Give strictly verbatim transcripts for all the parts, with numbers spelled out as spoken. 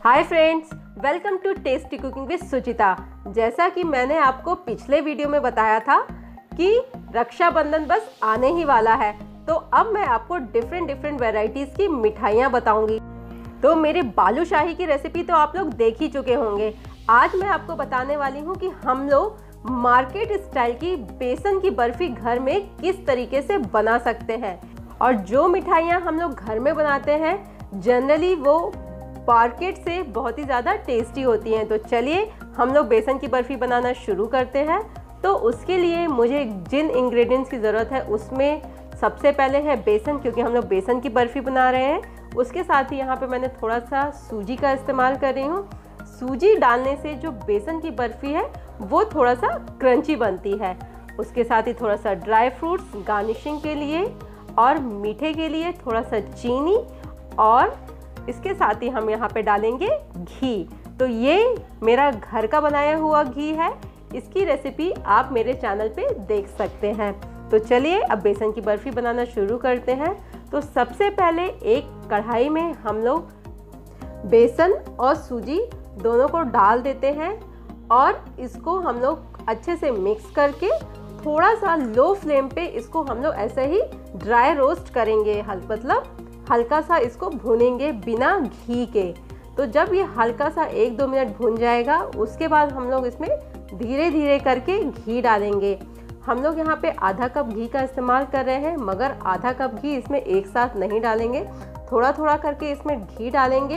Hi friends, welcome to tasty cooking with Suchita. जैसा कि मैंने आपको पिछले वीडियो में बताया था कि रक्षाबंधन बस आने ही वाला है, तो अब मैं आपको डिफरेंट डिफरेंट वैरायटीज़ की मिठाइयाँ बताऊंगी। तो मेरे बालूशाही की रेसिपी तो आप लोग देख ही चुके होंगे। आज मैं आपको बताने वाली हूँ कि हम लोग मार्केट स्टाइल की बेसन की बर्फ़ी घर में किस तरीके से बना सकते हैं। और जो मिठाइयाँ हम लोग घर में बनाते हैं जनरली वो मार्केट से बहुत ही ज़्यादा टेस्टी होती हैं। तो चलिए हम लोग बेसन की बर्फ़ी बनाना शुरू करते हैं। तो उसके लिए मुझे जिन इंग्रेडिएंट्स की ज़रूरत है उसमें सबसे पहले है बेसन, क्योंकि हम लोग बेसन की बर्फ़ी बना रहे हैं। उसके साथ ही यहाँ पे मैंने थोड़ा सा सूजी का इस्तेमाल कर रही हूँ। सूजी डालने से जो बेसन की बर्फ़ी है वो थोड़ा सा क्रंची बनती है। उसके साथ ही थोड़ा सा ड्राई फ्रूट्स गार्निशिंग के लिए, और मीठे के लिए थोड़ा सा चीनी, और इसके साथ ही हम यहाँ पे डालेंगे घी। तो ये मेरा घर का बनाया हुआ घी है। इसकी रेसिपी आप मेरे चैनल पे देख सकते हैं। तो चलिए अब बेसन की बर्फ़ी बनाना शुरू करते हैं। तो सबसे पहले एक कढ़ाई में हम लोग बेसन और सूजी दोनों को डाल देते हैं, और इसको हम लोग अच्छे से मिक्स करके थोड़ा सा लो फ्लेम पे इसको हम लोग ऐसे ही ड्राई रोस्ट करेंगे। हल मतलब हल्का सा इसको भूनेंगे बिना घी के। तो जब ये हल्का सा एक दो मिनट भून जाएगा उसके बाद हम लोग इसमें धीरे धीरे करके घी डालेंगे। हम लोग यहाँ पे आधा कप घी का इस्तेमाल कर रहे हैं, मगर आधा कप घी इसमें एक साथ नहीं डालेंगे, थोड़ा थोड़ा करके इसमें घी डालेंगे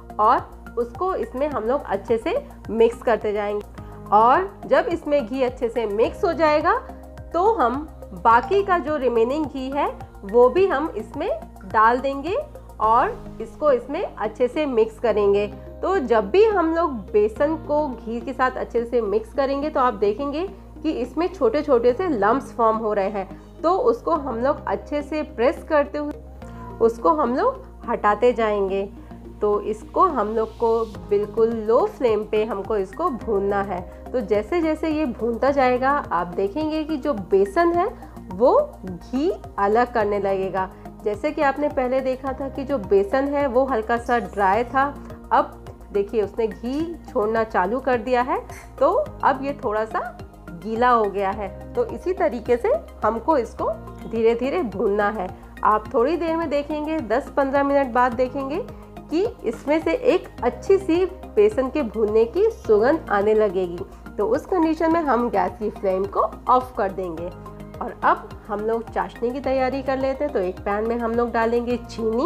और उसको इसमें हम लोग अच्छे से मिक्स करते जाएंगे। और जब इसमें घी अच्छे से मिक्स हो जाएगा तो हम बाकी का जो रिमेनिंग घी है वो भी हम इसमें डाल देंगे और इसको इसमें अच्छे से मिक्स करेंगे। तो जब भी हम लोग बेसन को घी के साथ अच्छे से मिक्स करेंगे तो आप देखेंगे कि इसमें छोटे छोटे से लम्प्स फॉर्म हो रहे हैं। तो उसको हम लोग अच्छे से प्रेस करते हुए उसको हम लोग हटाते जाएंगे। तो इसको हम लोग को बिल्कुल लो फ्लेम पे हमको इसको भूनना है। तो जैसे जैसे ये भूनता जाएगा आप देखेंगे कि जो बेसन है वो घी अलग करने लगेगा। जैसे कि आपने पहले देखा था कि जो बेसन है वो हल्का सा ड्राई था, अब देखिए उसने घी छोड़ना चालू कर दिया है, तो अब ये थोड़ा सा गीला हो गया है। तो इसी तरीके से हमको इसको धीरे धीरे भूनना है। आप थोड़ी देर में देखेंगे, दस पंद्रह मिनट बाद देखेंगे कि इसमें से एक अच्छी सी बेसन के भूनने की सुगंध आने लगेगी। तो उस कंडीशन में हम गैस की फ्लेम को ऑफ कर देंगे। और अब हम लोग चाशनी की तैयारी कर लेते हैं। तो एक पैन में हम लोग डालेंगे चीनी,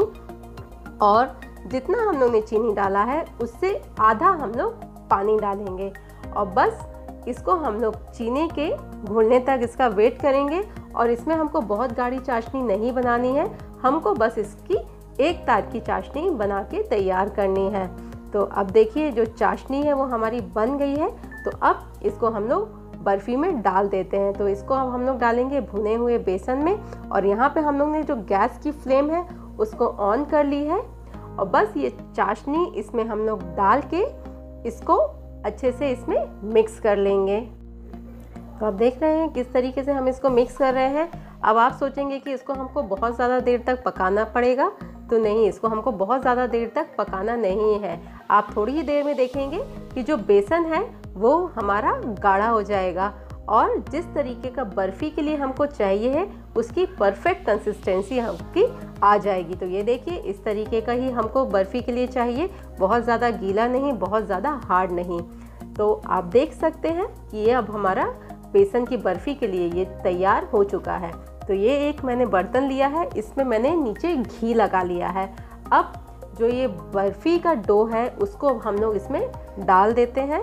और जितना हम लोग ने चीनी डाला है उससे आधा हम लोग पानी डालेंगे, और बस इसको हम लोग चीनी के घुलने तक इसका वेट करेंगे। और इसमें हमको बहुत गाढ़ी चाशनी नहीं बनानी है, हमको बस इसकी एक तार की चाशनी बना के तैयार करनी है। तो अब देखिए जो चाशनी है वो हमारी बन गई है। तो अब इसको हम लोग बर्फ़ी में डाल देते हैं। तो इसको अब हम लोग डालेंगे भुने हुए बेसन में, और यहाँ पे हम लोग ने जो गैस की फ्लेम है उसको ऑन कर ली है, और बस ये चाशनी इसमें हम लोग डाल के इसको अच्छे से इसमें मिक्स कर लेंगे। तो आप देख रहे हैं किस तरीके से हम इसको मिक्स कर रहे हैं। अब आप सोचेंगे कि इसको हमको बहुत ज़्यादा देर तक पकाना पड़ेगा, तो नहीं, इसको हमको बहुत ज़्यादा देर तक पकाना नहीं है। आप थोड़ी ही देर में देखेंगे कि जो बेसन है वो हमारा गाढ़ा हो जाएगा, और जिस तरीके का बर्फ़ी के लिए हमको चाहिए है उसकी परफेक्ट कंसिस्टेंसी हमकी आ जाएगी। तो ये देखिए इस तरीके का ही हमको बर्फ़ी के लिए चाहिए, बहुत ज़्यादा गीला नहीं, बहुत ज़्यादा हार्ड नहीं। तो आप देख सकते हैं कि ये अब हमारा बेसन की बर्फ़ी के लिए ये तैयार हो चुका है। तो ये एक मैंने बर्तन लिया है, इसमें मैंने नीचे घी लगा लिया है। अब जो ये बर्फ़ी का डो है उसको हम लोग इसमें डाल देते हैं,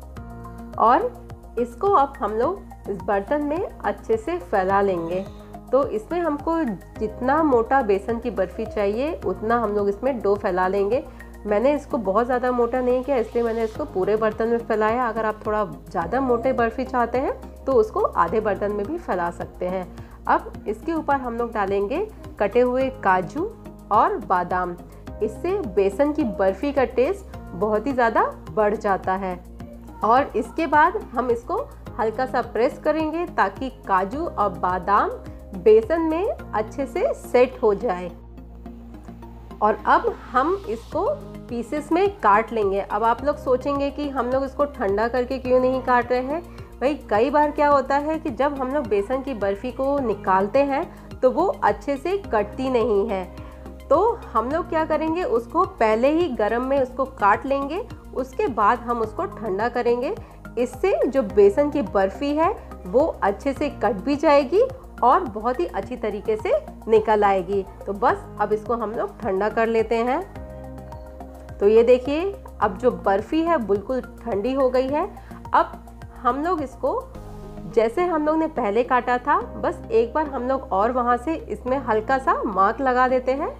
और इसको अब हम लोग इस बर्तन में अच्छे से फैला लेंगे। तो इसमें हमको जितना मोटा बेसन की बर्फ़ी चाहिए उतना हम लोग इसमें डो फैला लेंगे। मैंने इसको बहुत ज़्यादा मोटा नहीं किया, इसलिए मैंने इसको पूरे बर्तन में फैलाया। अगर आप थोड़ा ज़्यादा मोटे बर्फ़ी चाहते हैं तो उसको आधे बर्तन में भी फैला सकते हैं। अब इसके ऊपर हम लोग डालेंगे कटे हुए काजू और बादाम। इससे बेसन की बर्फ़ी का टेस्ट बहुत ही ज़्यादा बढ़ जाता है। और इसके बाद हम इसको हल्का सा प्रेस करेंगे ताकि काजू और बादाम बेसन में अच्छे से सेट हो जाए। और अब हम इसको पीसेस में काट लेंगे। अब आप लोग सोचेंगे कि हम लोग इसको ठंडा करके क्यों नहीं काट रहे हैं। भाई कई बार क्या होता है कि जब हम लोग बेसन की बर्फ़ी को निकालते हैं तो वो अच्छे से कटती नहीं है, तो हम लोग क्या करेंगे, उसको पहले ही गरम में उसको काट लेंगे, उसके बाद हम उसको ठंडा करेंगे। इससे जो बेसन की बर्फ़ी है वो अच्छे से कट भी जाएगी और बहुत ही अच्छी तरीके से निकल आएगी। तो बस अब इसको हम लोग ठंडा कर लेते हैं। तो ये देखिए अब जो बर्फ़ी है बिल्कुल ठंडी हो गई है। अब हम लोग इसको जैसे हम लोग ने पहले काटा था, बस एक बार हम लोग और वहाँ से इसमें हल्का सा मार्क लगा देते हैं।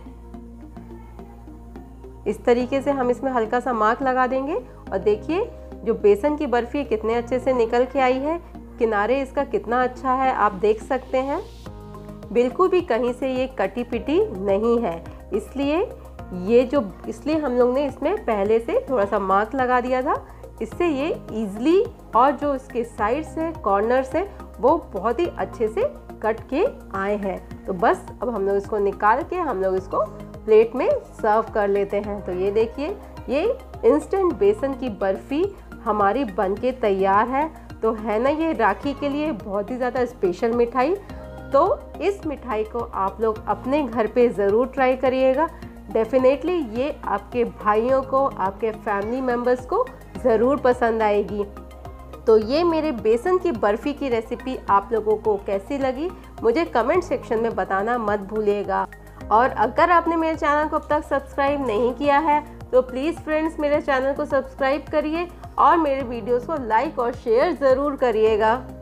इस तरीके से हम इसमें हल्का सा मार्क लगा देंगे और देखिए जो बेसन की बर्फ़ी कितने अच्छे से निकल के आई है। किनारे इसका कितना अच्छा है आप देख सकते हैं, बिल्कुल भी कहीं से ये कटी पिटी नहीं है। इसलिए ये जो इसलिए हम लोग ने इसमें पहले से थोड़ा सा मार्क लगा दिया था, इससे ये ईज़िली और जो इसके साइड्स है कॉर्नर्स है वो बहुत ही अच्छे से कट के आए हैं। तो बस अब हम लोग इसको निकाल के हम लोग इसको प्लेट में सर्व कर लेते हैं। तो ये देखिए ये इंस्टेंट बेसन की बर्फ़ी हमारी बनके तैयार है। तो है ना ये राखी के लिए बहुत ही ज़्यादा स्पेशल मिठाई। तो इस मिठाई को आप लोग अपने घर पे ज़रूर ट्राई करिएगा। डेफिनेटली ये आपके भाइयों को, आपके फैमिली मेम्बर्स को ज़रूर पसंद आएगी। तो ये मेरे बेसन की बर्फ़ी की रेसिपी आप लोगों को कैसी लगी मुझे कमेंट सेक्शन में बताना मत भूलिएगा। और अगर आपने मेरे चैनल को अब तक सब्सक्राइब नहीं किया है तो प्लीज़ फ्रेंड्स मेरे चैनल को सब्सक्राइब करिए और मेरे वीडियोस को लाइक और शेयर ज़रूर करिएगा।